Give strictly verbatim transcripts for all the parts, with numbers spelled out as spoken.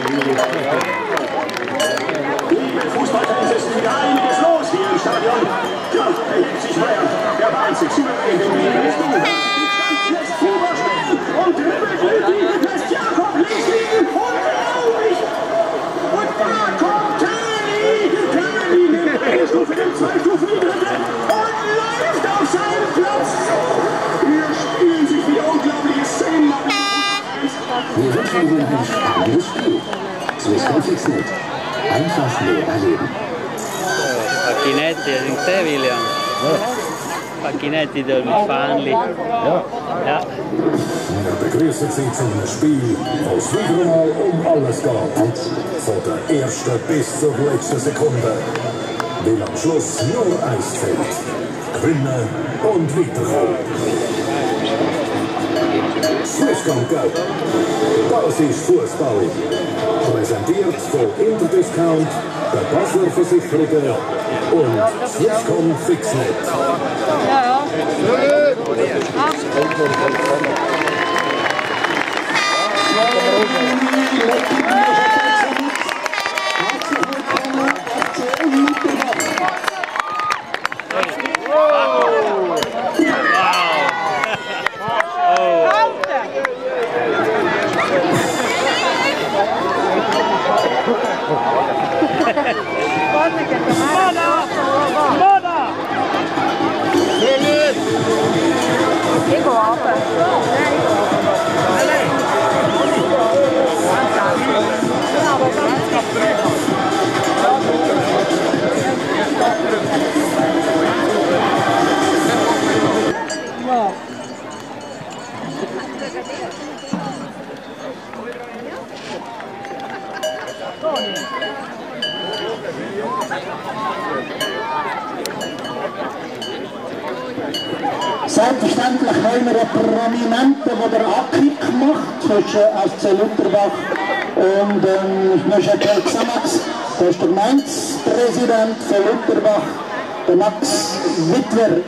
Liebe Fußballer, es ist wieder einiges los hier im Stadion. Ja, erhebt sich Meier, der war einzig souverän im Richtung. Lässt Huber stehen und dribbelt Lüthi, lässt Jakob links liegen. Unglaublich! Und da kommt Tani! Tani nimmt eine Stufe, nimmt zwei Stufen die dritte und läuft auf seinen Platz. Hier spielen sich wieder unglaubliche Szenen ab. Wir wünschen Ihnen ein spannendes Spiel. Swisscom Fixnet. Einfach mehr erleben. Pacchinetti, hai te William? Ja. Pacchinetti dort mit Fähnchen. Ja. Ja. Wir begrüßen Sie zum Spiel, wo es wieder mal um alles geht. Von der ersten bis zur letzten Sekunde. Weil am Schluss nur eins zählt. Gewinnen und weiterkommen. Swisscom Go. Das ist Fußball. Präsentiert von Interdiscount, der Basler Versicherungen und Swisscom Fixnet. Ja, ja. Selbstverständlich haben wir einen Prominenten, der den Abkick macht zwischen S C Lutherbach und ähm, Neuchâtel Xamax. Das ist der Gemeindepräsident von Lutherbach, der Max Wittwer.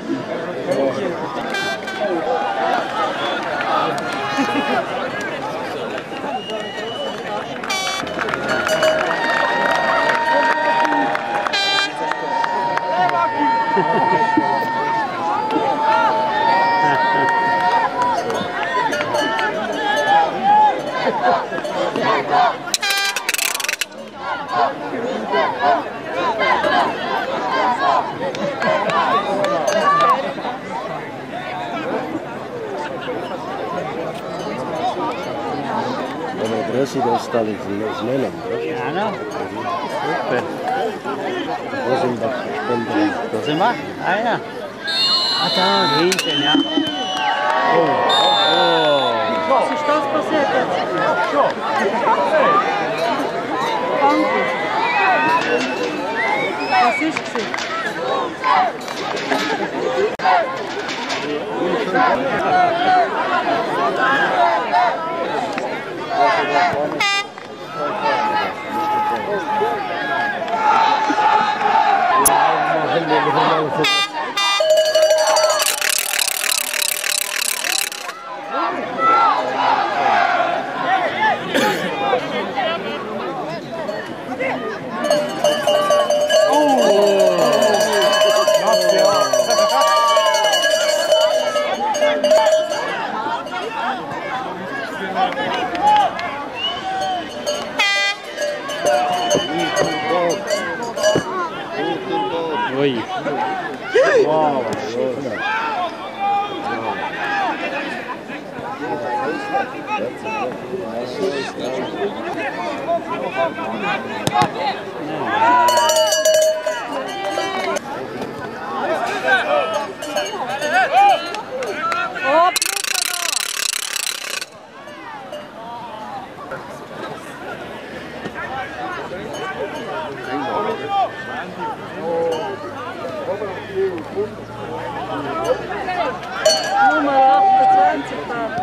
Größe das da ist Neuland, oder? Ja, no. Super. Wo sind wir? Spenden. Wo sind wir? Ah ja. Ah da, hinten, ja. Oh, oh. Was ist das passiert jetzt? Danke. Was ist es? Oi. Wow. Nummer achtundzwanzig da.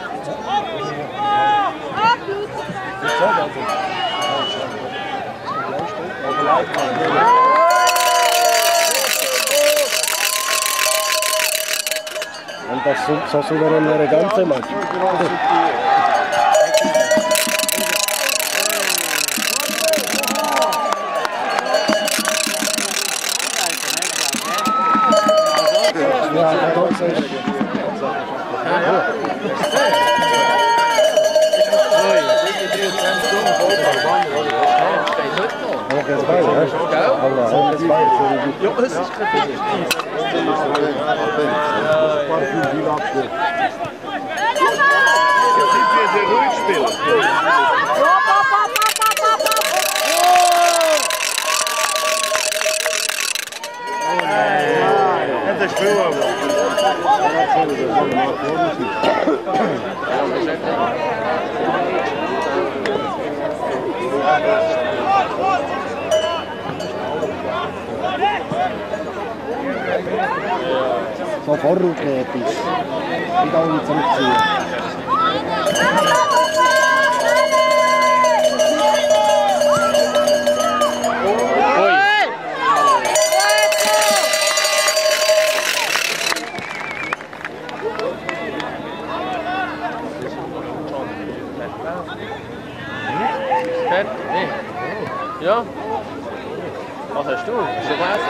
Und das so, so souverän eine ganze Match. Ja, es ist kein ruhig spielen. Das ist viel. So vorrückmäßig. Und auch nicht zurückziehen. Ja? Was hast du? Hast du gelesen?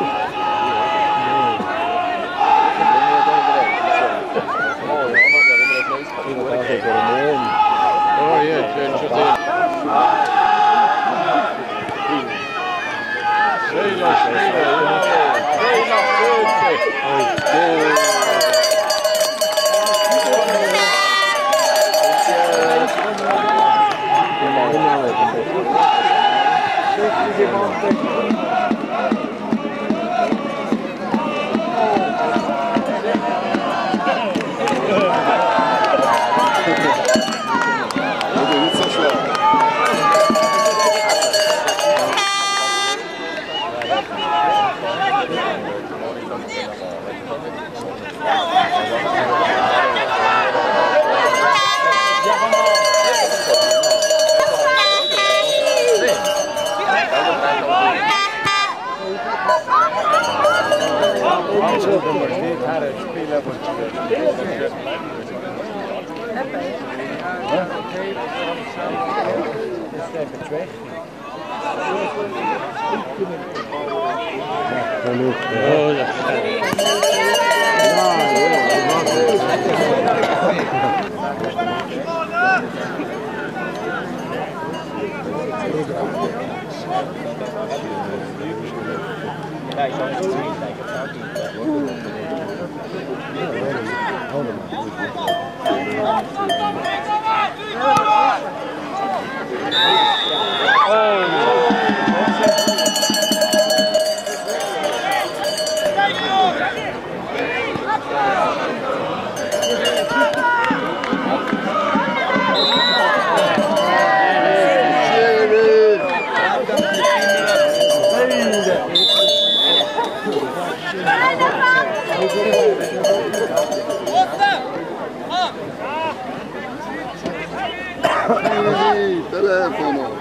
Oh ja, man kann wieder ein neues Papier. Oh ja, jetzt werden schon sehen. Schöner Schöner, schöner Schöner. Telefono.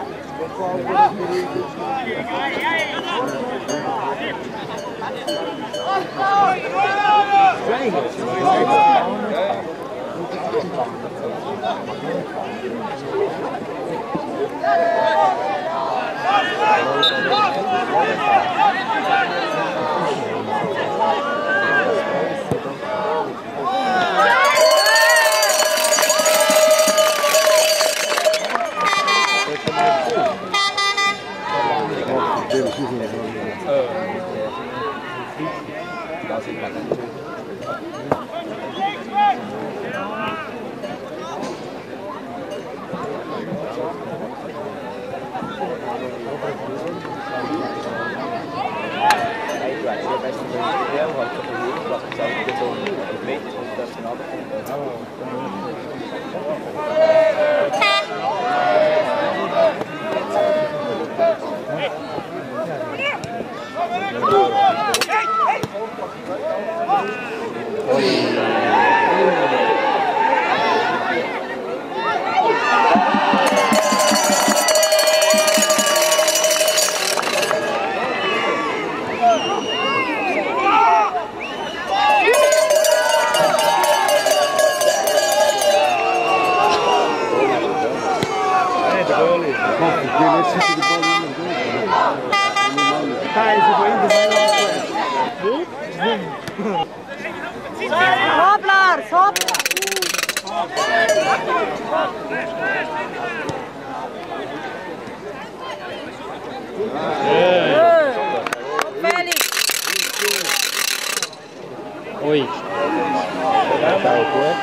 Hopp, Lars, hopp!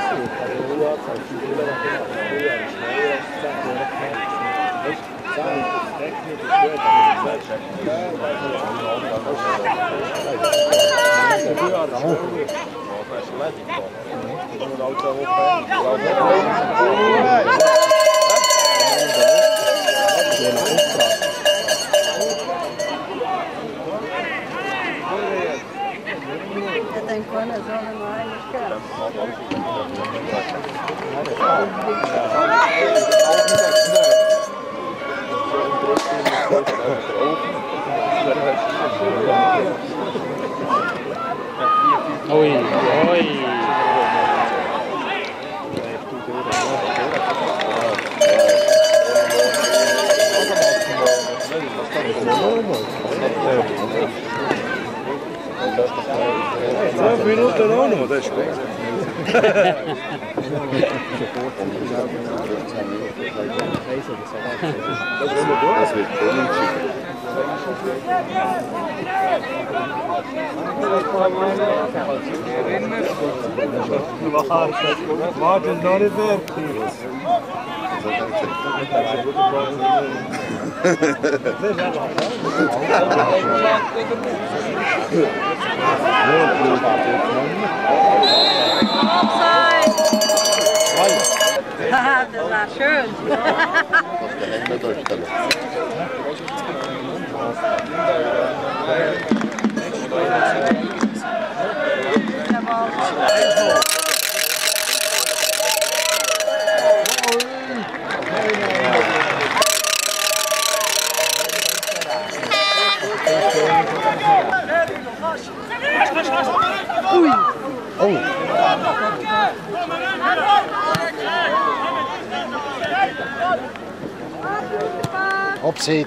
Ik denk gewoon dat zo normaal Oei, oei. Vijf minuten auch noch, das ist gut. Das wird Warte, noch nicht fertig. Haha, das war schön. Ui. Oh. Opzet.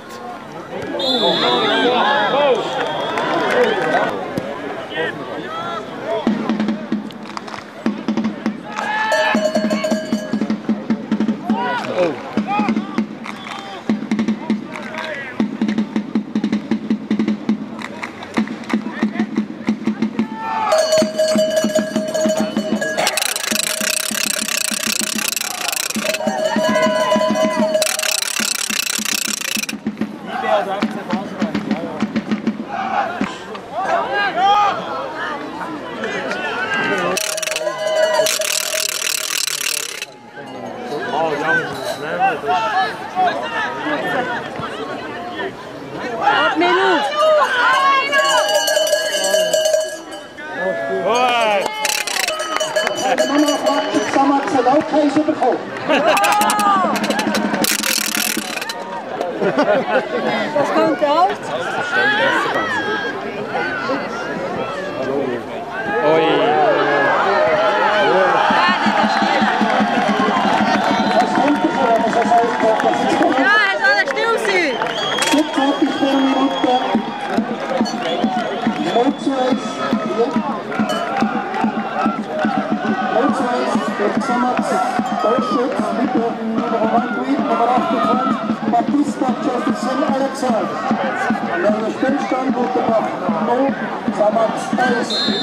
Acht Minuten. En de mannen van Samak zijn ook geen supergoal. Was kommt aus? Oei. Ja, hij zal er stil zijn. zwanzig Spielminuten. null zu eins. null zu eins für Xamax. Torschütz mit dem Nummer eins, Nummer achtundzwanzig, Batista Jefferson Alexander. Und der Spielstand wurde noch null, Xamax eins.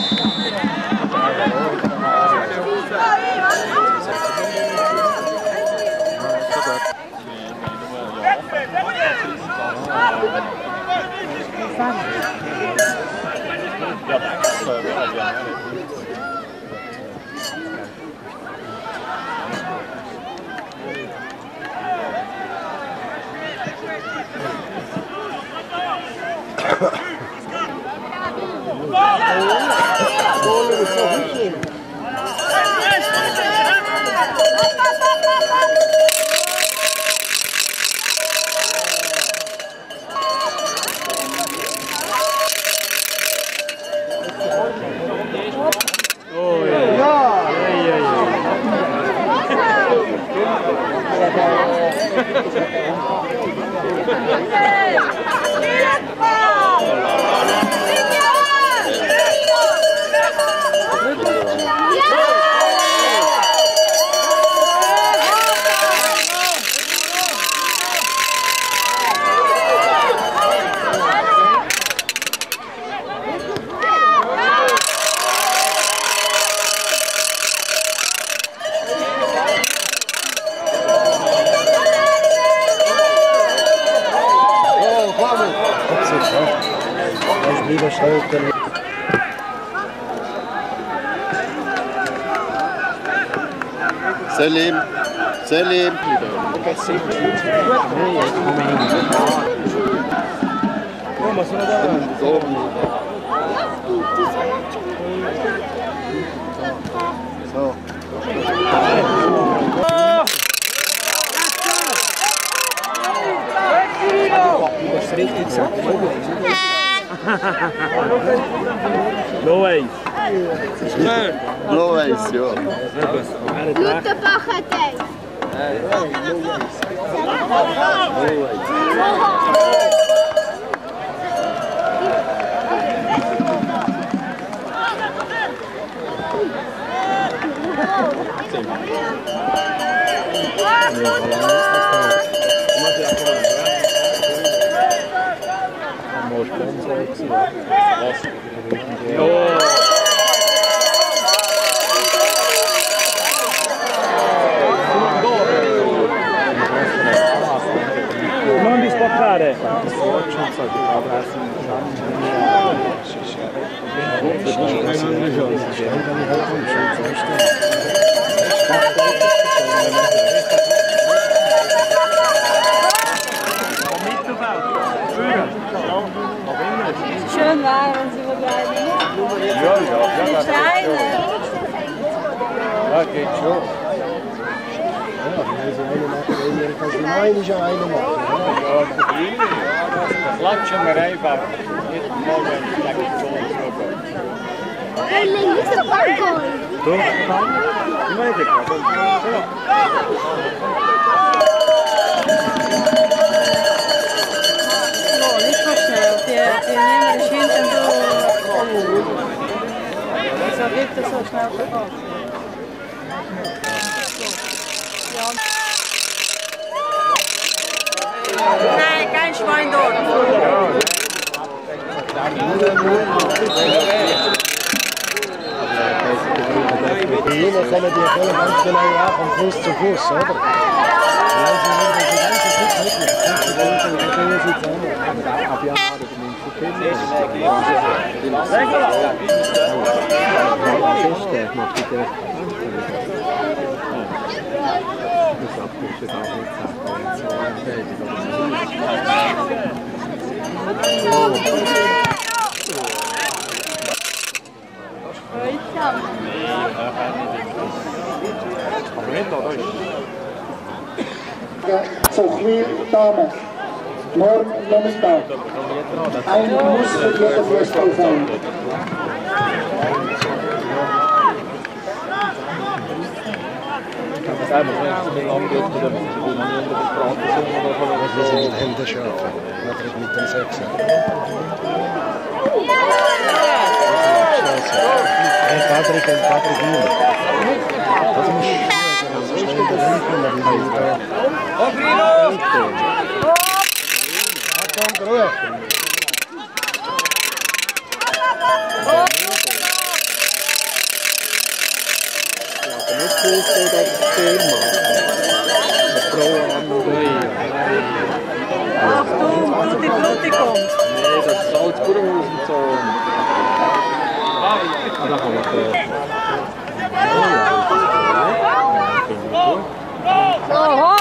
Schalten. Selim, Selim. So. No way. No Ace, ja. Lutenbacher Dave. Non di spaccare. Schön war, wenn sie überbleiben. Ja, ja, Die Kleine. ja, geht schon. Nein, ist ja eine machen. Klatschen wir einfach. Jeden Mal, wenn ich gleich die Zone schnurre. En links de balkon. Doch? Ich weiß nicht. Oh, nicht so schnell. Wir, wir nehmen das hinten so. So geht das so schnell vorbei. Nein, kein Schwein dort. Hier kommen die Fälle ganz genau an, von Fuß zu Fuß, oder? Wenn sie nur den ganzen Fuß mitnehmen, dann können sie zusammen. Ab Jahr Zuchwil Damen. Morgen Donnerstag. Ein Muss für jeden Fußball sein. Das sind Hände schärfer. Natürlich mit dem Sechser. Ein Patrick, ein Patrick Müller. Das muss so schnell da hinten, aber wie ist da? Komm, Ruhe. Ja, nicht Fuß oder zehn Mal. Eine Frau an oder Achtung, Bluti, Bluti kommt. Nee, das ist Salzburghaus und so. Ah, da kann man So, hopp.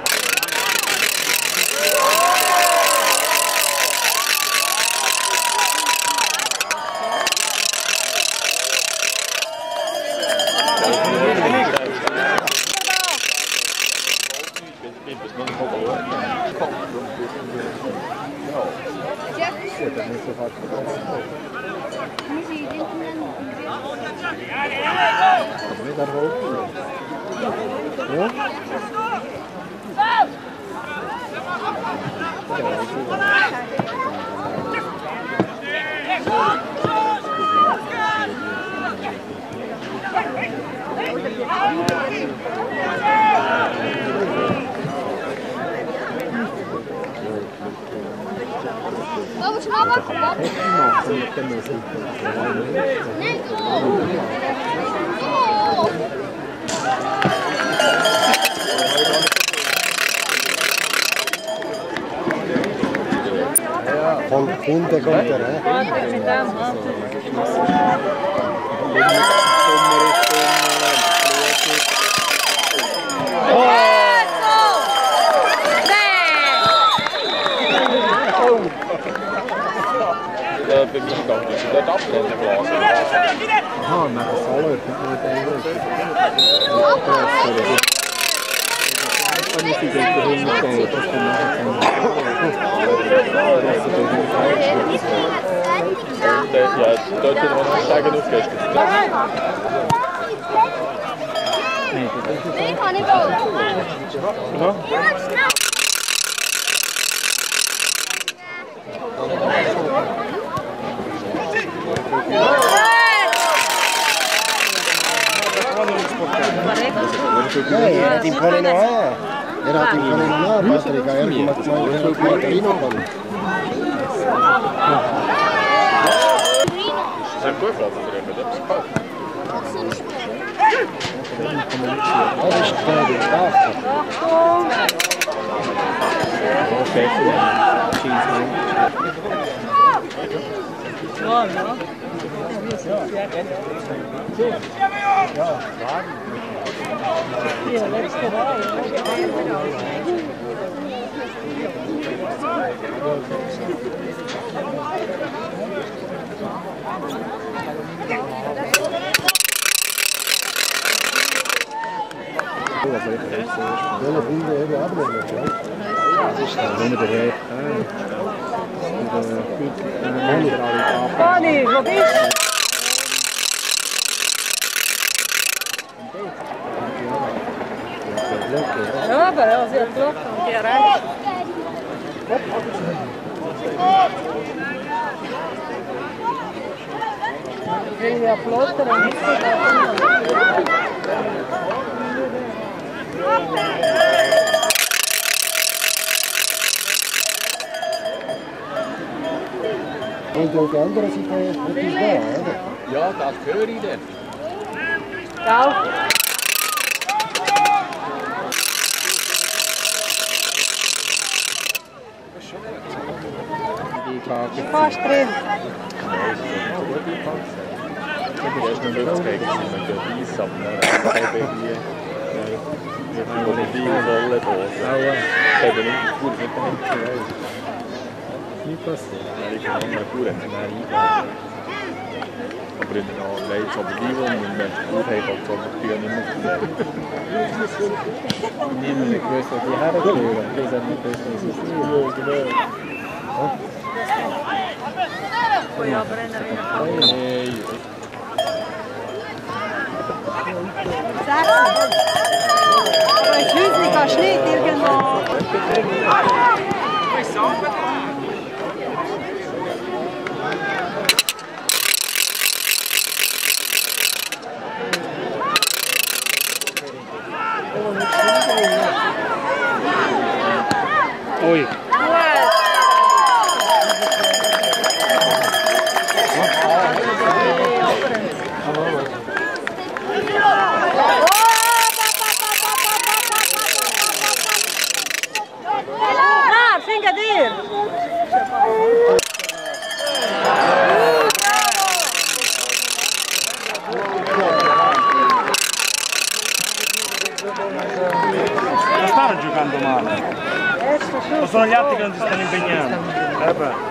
Vamos lá, vamos lá. Kunde kommt er, ne? Da bin ich gegangen, das ist dort abgelehnt geblasen. Aha, nach der Faller. Ja, dort wird man noch steigen auf gestern. Nee, kann ich auch. Ja. Nein, er hat ihm können noch haben. Er hat ihm können noch haben, Patrick. Er hat ihm gemeint, er hat Margarino kommen. Das ist gut, Platz drin, das ist gekauft. Das ist der Starter. Ja, ja. Ja, letzte Mal. Welche Runde eben ablehnen, ja? Das ist dann nur der Weg. Toni, wo bist du? Ja, aber ja, sie hat Glück und die erreicht. Ich will ja plottern und nicht so. Und auf der anderen Seite ist es da, oder? Ja, das höre ich dann. Ja. Fast drin. Er ist nur fünfzig gegen sie, man geht weiss, aber er hat irgendwie eine viel volle Dose. Ich habe nicht gut mit dem Hinten. Nie passiert. Er ist noch eine Kur, hat er eingeladen. Aber in der Leid aber die Wohnung, und wenn die Kur hat, hat es die nicht mehr gesehen. Niemand hat gewusst, wo die hergehören. Die haben nicht gewusst, was es ist. Ja, aber in der Hey, Aber ich weiß nicht, kannst du nicht irgendwo. Ui. Ah, fica dir! Non stanno giocando male. O sono gli altri che non si stanno impegnando? Eh beh.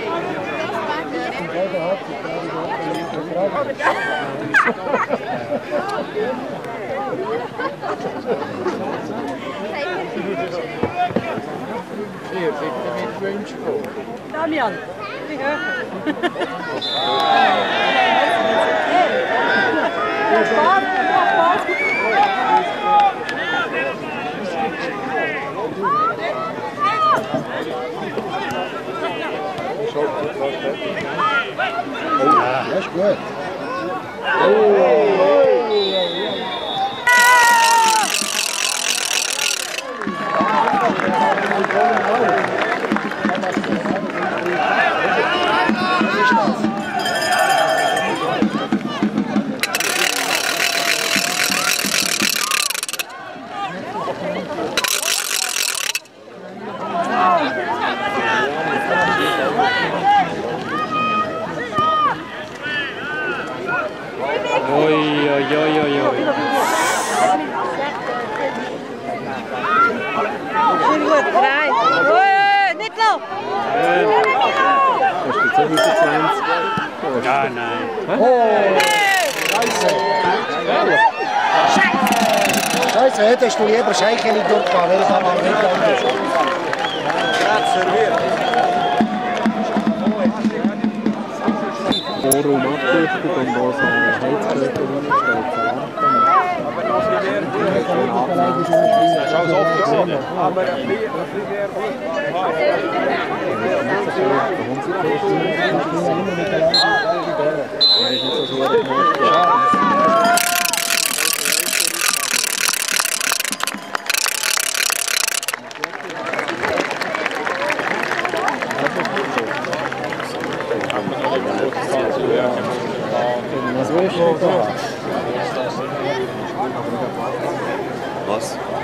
hier, zit er in het weuntje komen. Damian, wie hoog? Ja, dat is goed. Kostet fünfundzwanzig. Ja, nein. Oh! Scheiße! Scheiße, hättest du lieber Scheicheli durchgefahren, weil ich aber nicht anders. Forum abdichtet und da so eine Heizkörper reingestellt. Was willst du da? Was?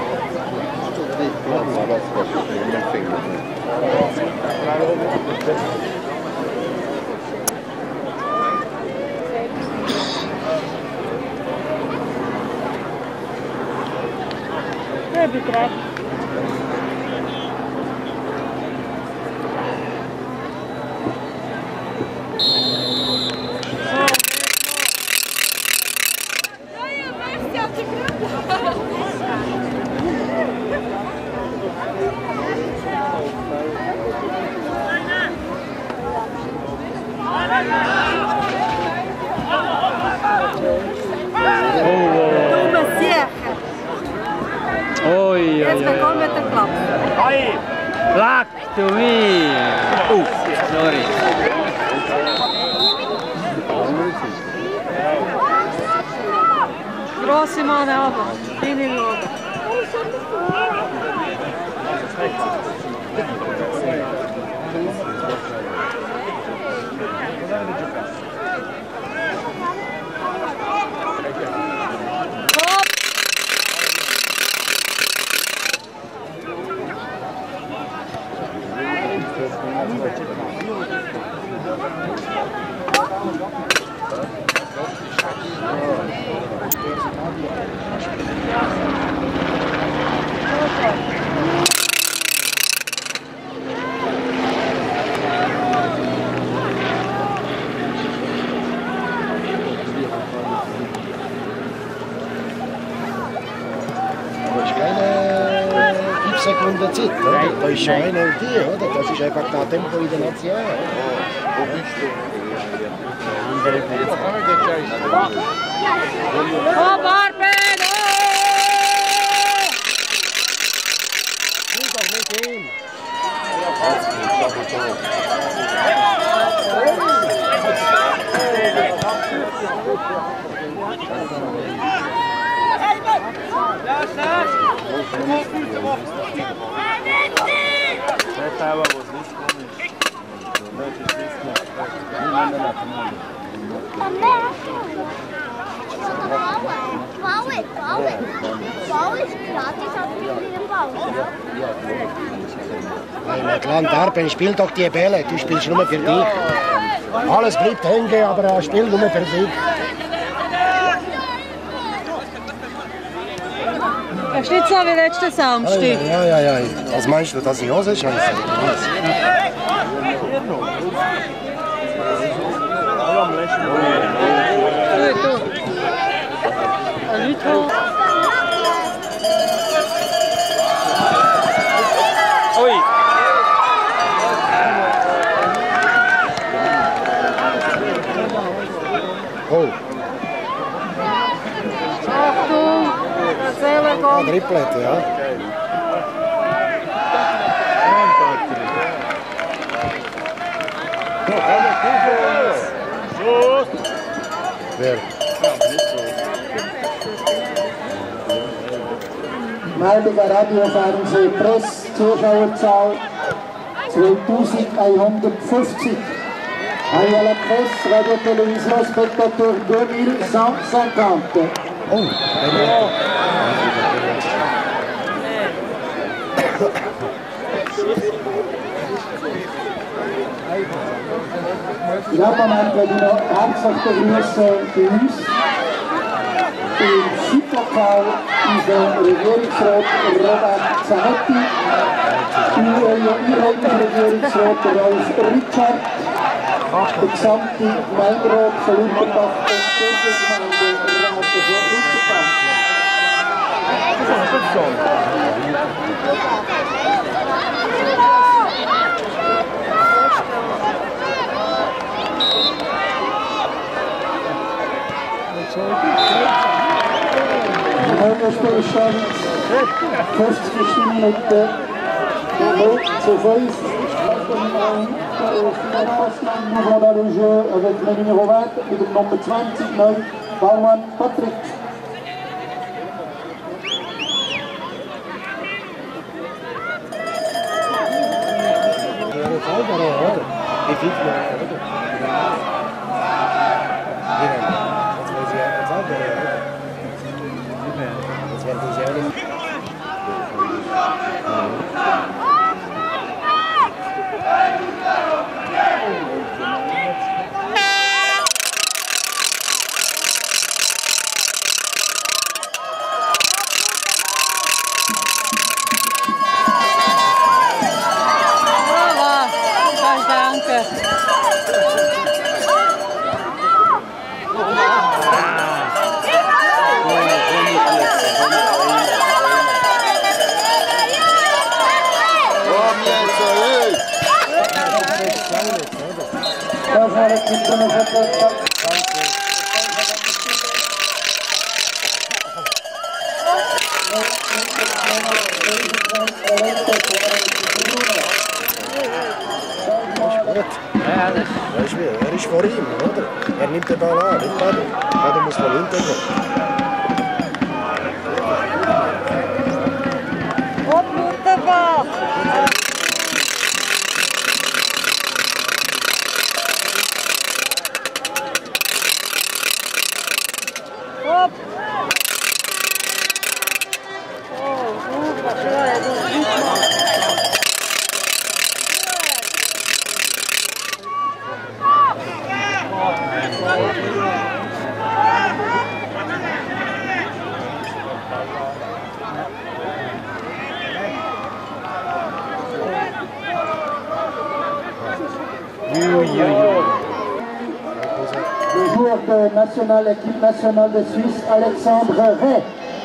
Ja, bitte. Oi, Jetzt oi, bekommen wir den Klapp. Lack to me! Oh, sorry. Grosse Mann runter, kleine schauen. Sekunden Zeit, oder? Da ist schon einer und die, oder? Das ist einfach das Tempo in der Nation. Wo bist du? Oh, Barben! Nimm doch nicht hin! Hey, Klein Darben, spiel doch die Bälle, du spielst nur für dich. Alles bleibt hängen, aber er spielt nur für dich. Das ist nicht so wie letzten Samstag. Ja, ja, ja. Was meinst du, dass ich Hose scheiße? Gut, du. Ein Leute. Ui! Oh, Achtung! Erzählen ein kommt. Triplet, ja. Wer? Meldung Radio, Fernsehen, Presse, Zuschauerzahl zweitausendeinhundertfünfzig. À la presse, radio, télévision, spectateur deux mille cent cinquante. Oh, In diesem Moment werde ich noch herzlich begrüßen bei uns im Südblock Fall unser Regierungsrat Robert Zanetti, unser Regierungsrat Rolf Richard, der gesamte Gemeinderat von Lutherbach und die Gemeinde Rat von Lutherbach. Stillstand fünfzig Minuten null zu fünf. Nous avons dans le jeu avec le numéro vingt et le numéro vingt-neuf, Baumann Patrick. Weißt du wie? Er ist vor ihm, oder? Er nimmt den Ball an, nicht Ball. Da muss man hintergehen. Hopp, Lutherbach! Hopp! Oh, super, schön, das ist super. Le joueur de nationale, équipe nationale de Suisse, Alexandre Ray.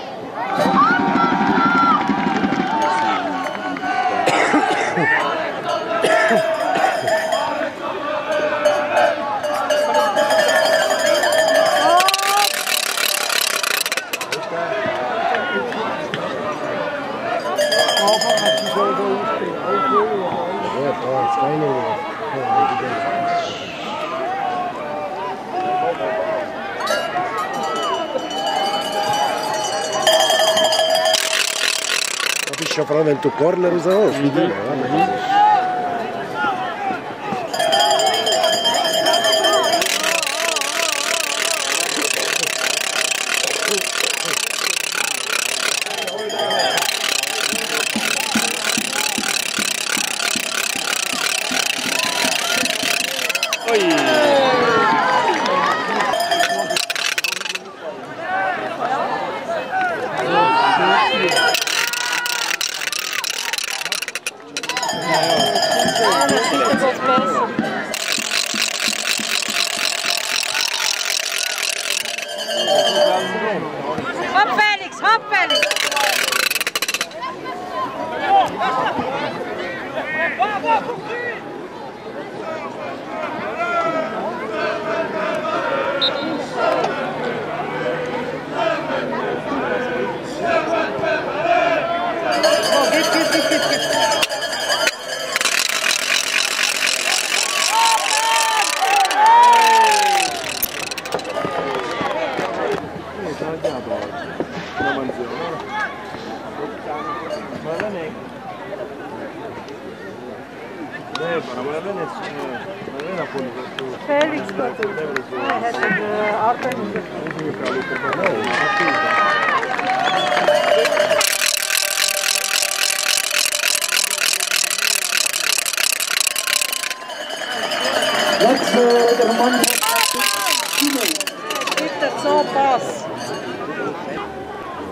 Das ist schon vor allem, wenn du Corner rausholst. Mhm. Ja. Hopp, Felix, hopp, Felix! Oh, geht, geht, geht, geht, geht. Felix, hij heeft de arbeid Jetzt äh, der Mann. Bitte, so, pass.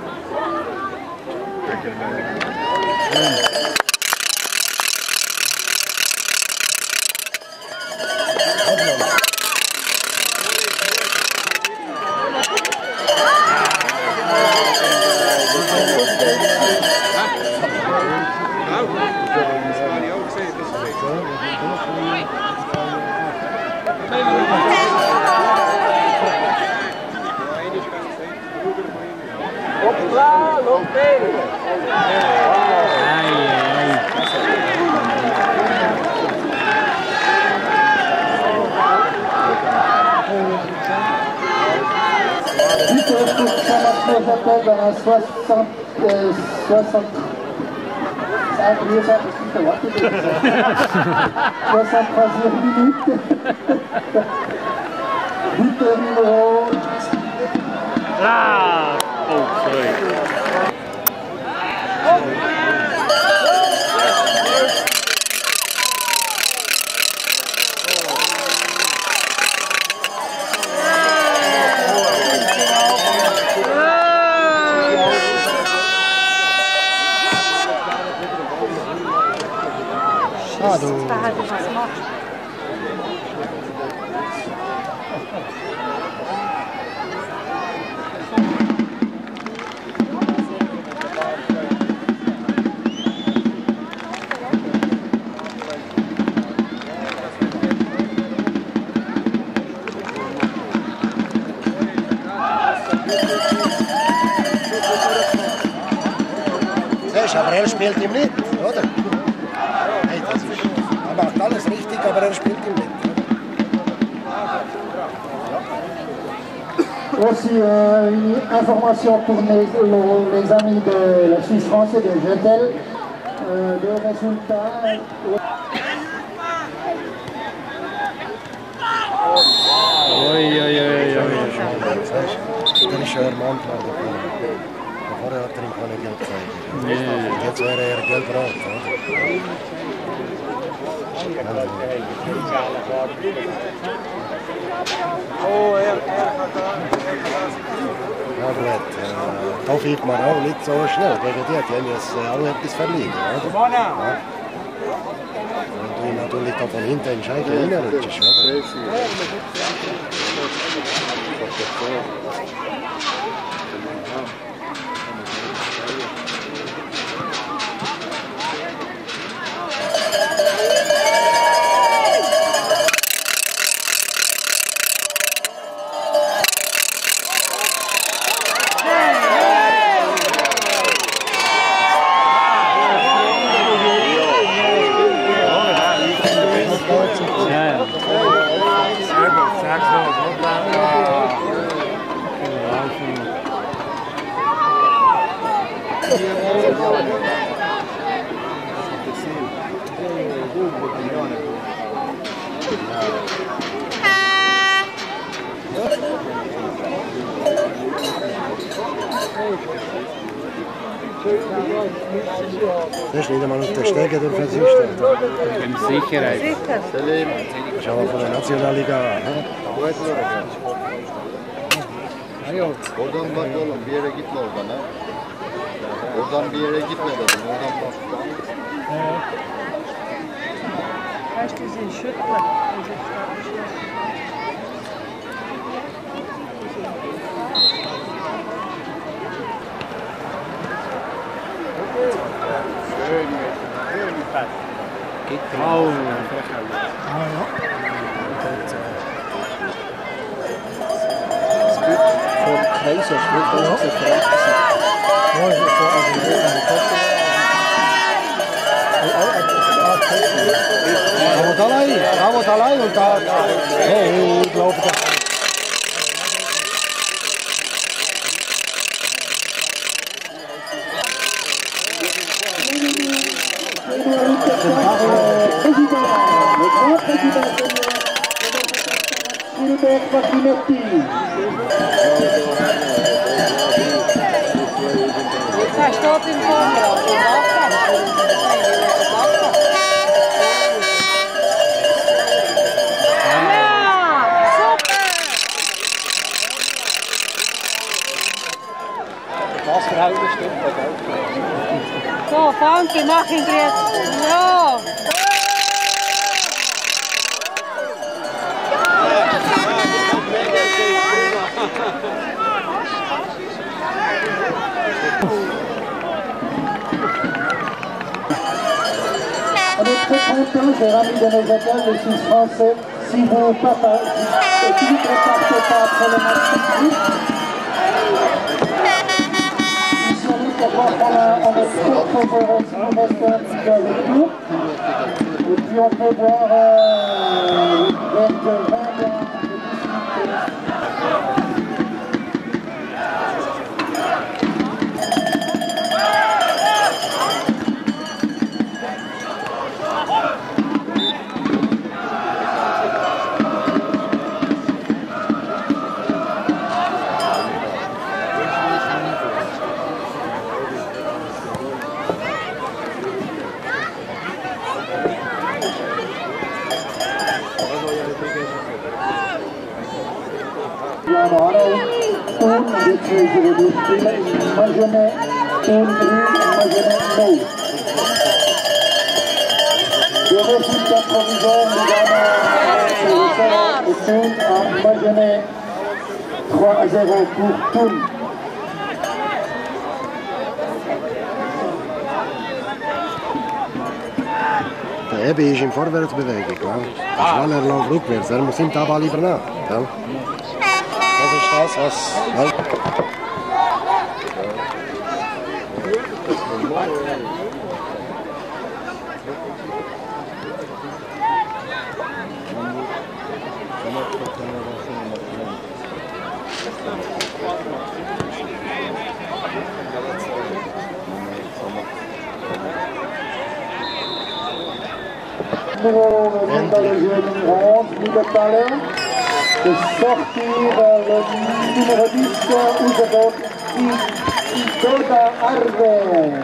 Dans la soixante, euh, soixante, soixante-troisième minute. Buteur numéro. Ah! Oh, sorry. Ah, du. Siehst du, aber er spielt ihm nicht, oder? Hey, das ist, er macht alles richtig, aber er spielt ihm nicht. Aussi euh, une information pour les, les amis de la Suisse française de Jetel. Euh, le résultat. Oi, oi, oi, oi. Der ist ja ermahnt worden. Vorher hat er ihm keine Geld gezeigt. Nee. Jetzt wäre er gelb-rot. Ja gut, äh, da fliegt man auch nicht so schnell gegen die, die haben jetzt äh, auch etwas verliehen. Oder? Ja. Und du natürlich da von hinten in den Scheitel reinrutschst. Das ist nicht einmal auf der Stege durch den Südstadt. Sicherheit. Schauen wir von der Nationalliga an. Oradan bak oğlum, bir yere gitme oradan ha. Oradan bir yere gitme dedim, oradan bak. Weißt du, sie schütteln. Oh. Vom Kaiserschnitt aus der Praxis. Ja, ich war also in der Kette. Aber da allein, aber da allein und da. Hey, ich glaube, da. Er steht im Vordergrund. Das Verhältnis stimmt, das auch. Oh, Funky, mach ihn jetzt. Ja. On est très content, chers amis de nos hôtels, les Suisses français, si vous partagez, si vous ne partez pas après le match. Ici, on est d'accord, on est très très heureux si vous restez un petit peu avec nous. Et puis on peut voir euh, vingt vingt Jetzt will ich über die Spiele in Magene, in Grün, Magene, Neu. Le résultat provisoire nous donne le Thun à Magene, trois à zéro pour Thun. Der Ebi ist in Vorwärtsbewegung. Schneller läuft rückwärts, er muss ihm den Ball lieber nach. Das ist das, was... Ja. Nous venons dans le jeu numéro onze, libre talent, de sortir le numéro dix, Uzebok Igoda Arve.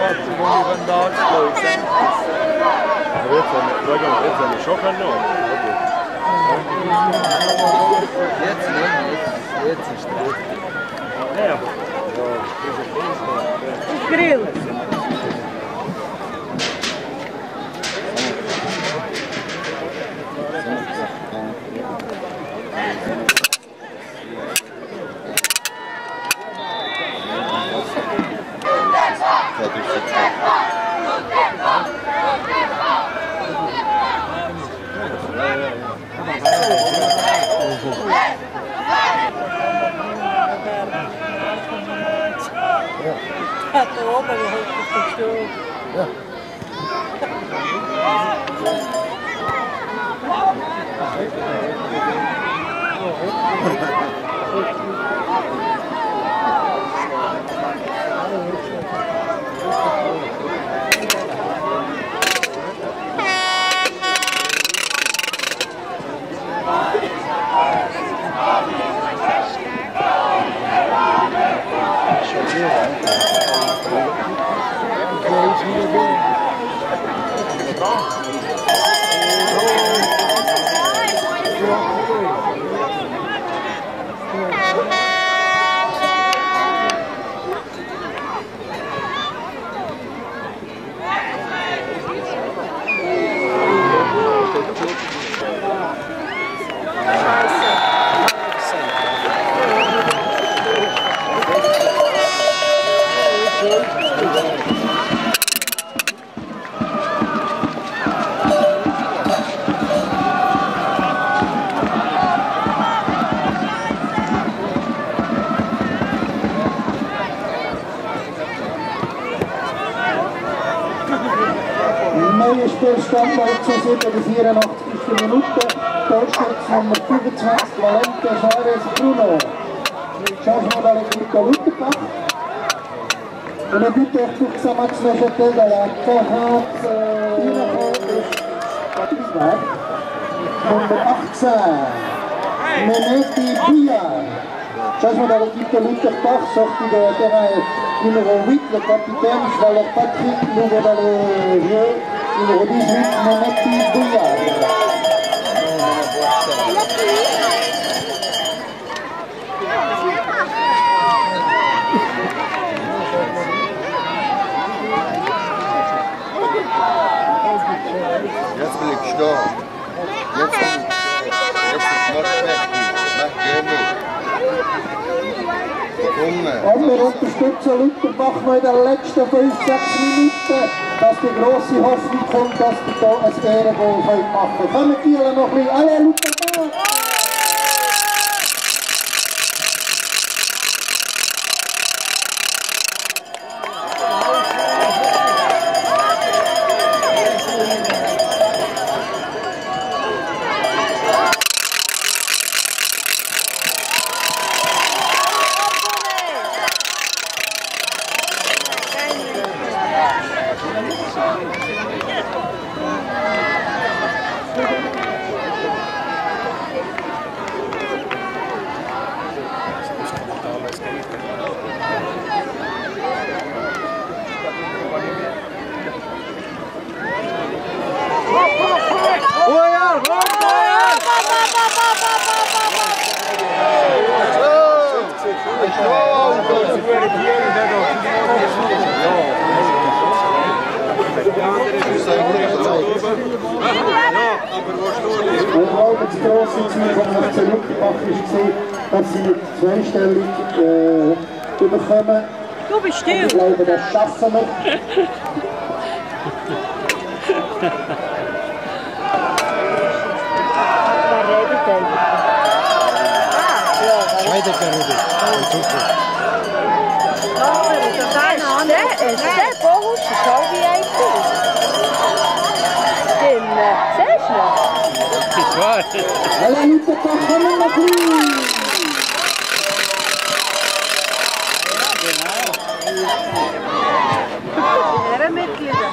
Schwarze, wo wir von da auslösen. Aber jetzt haben wir, jetzt haben wir schon noch. Jetzt, jetzt, jetzt ist es. Ja. Grill. Hat da oben auf den Stuhl. Ja. Neuer Spielstand zu vierundachtzigsten Minute. Torschütz Nummer fünfundzwanzig, Valente Chavez Bruno. Changement d'équipe de Luterbach. Et le buteur pour Xamax Neuchâtel de la quarante Nummer achtzehn, Mehmeti Bouillard. Changement de l'équipe de Luterbach, sortie de terrain numéro huit, le capitaine Schwaller Patrick, nouveau dans le jeu, numéro dix-huit, Mehmeti Bouillard. Jetzt bin ich gestorben. Jetzt bin ich gestorben. Jetzt ist Mord weg. Mach gerne. Und wir unterstützen Luterbach noch in den letzten fünf sechs Minuten, dass die grosse Hoffnung kommt, dass wir hier ein Ehrengoal machen können. Kommen die noch ein bisschen. Alle Luterbach! Das grosse Ziel von F C Luterbach war, dass sie mit zweistellig äh, überkommen. Du bist still. Und ich glaube, das schaffen wir. Wer redet denn? Scheidegger Rudi. Der ist der Bohus, schau wie ein ist. Stimmt, siehst du noch? Ich weiß. Alle Luterbach kommen noch rein. Ehrenmitglieder.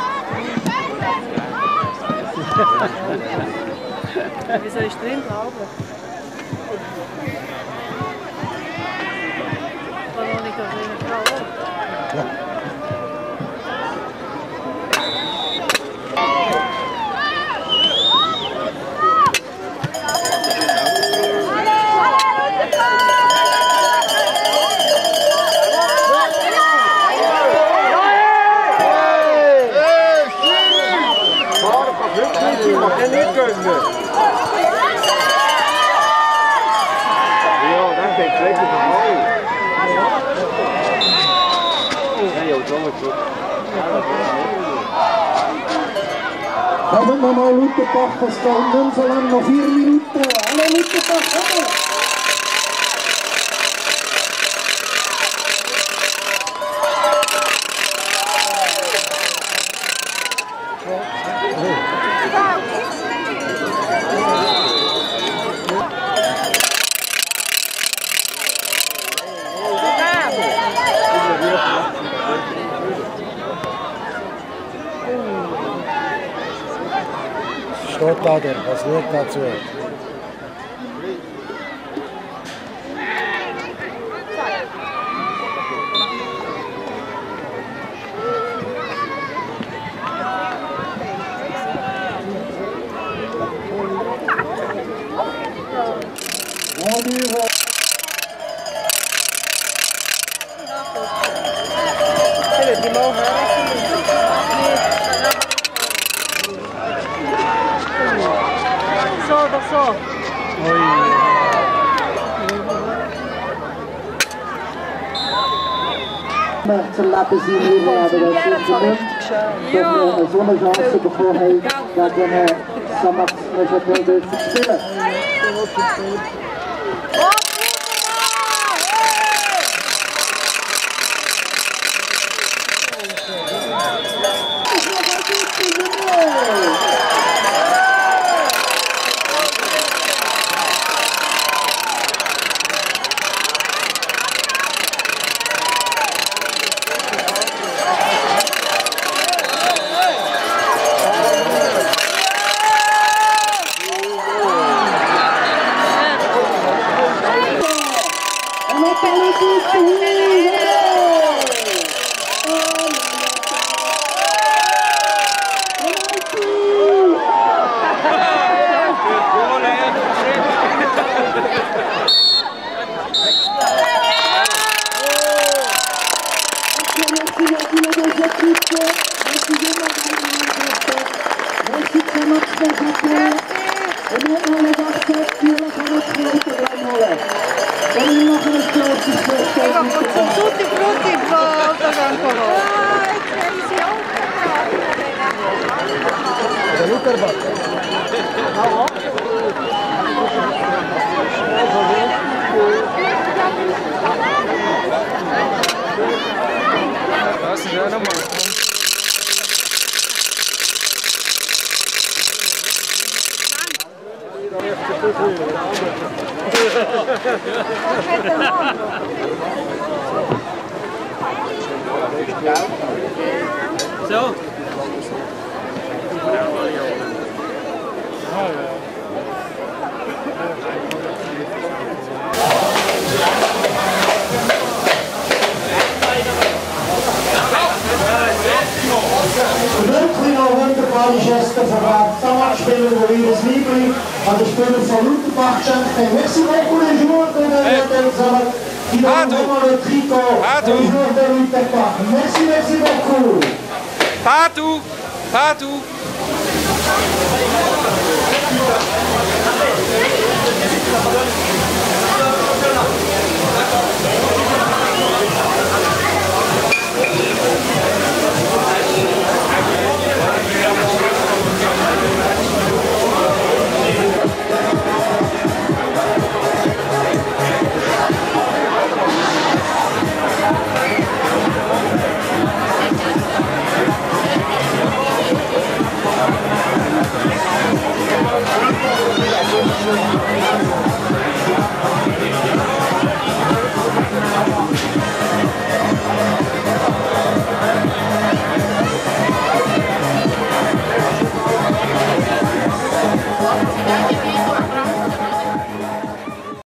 Wieso ist drin glauben? Warum nicht auf eine Frau? Kommt nochmal Lutherbach, es geht nicht mehr so lange, noch vier Minuten. Hallo Lutherbach, hallo! Stadtlader, was wird dazu? So, doch so. Zur Lebenslinie, aber das ist nicht, dass wir so eine Chance bekommen haben, gegen Samax Neuchâtel zu spielen. Tutti frutti volta ancora. Das ist ja nochmal. So. Wirklich noch wunderbare Geste von Samax-Spieler, die ihr das Liebling an den Spieler von Lutherbach geschenkt haben. Merci beaucoup les joueurs de l'Hôtel Samax qui ont vraiment le tricot des joueurs de Lutherbach. Merci, merci beaucoup. Partout, partout. Applaudissements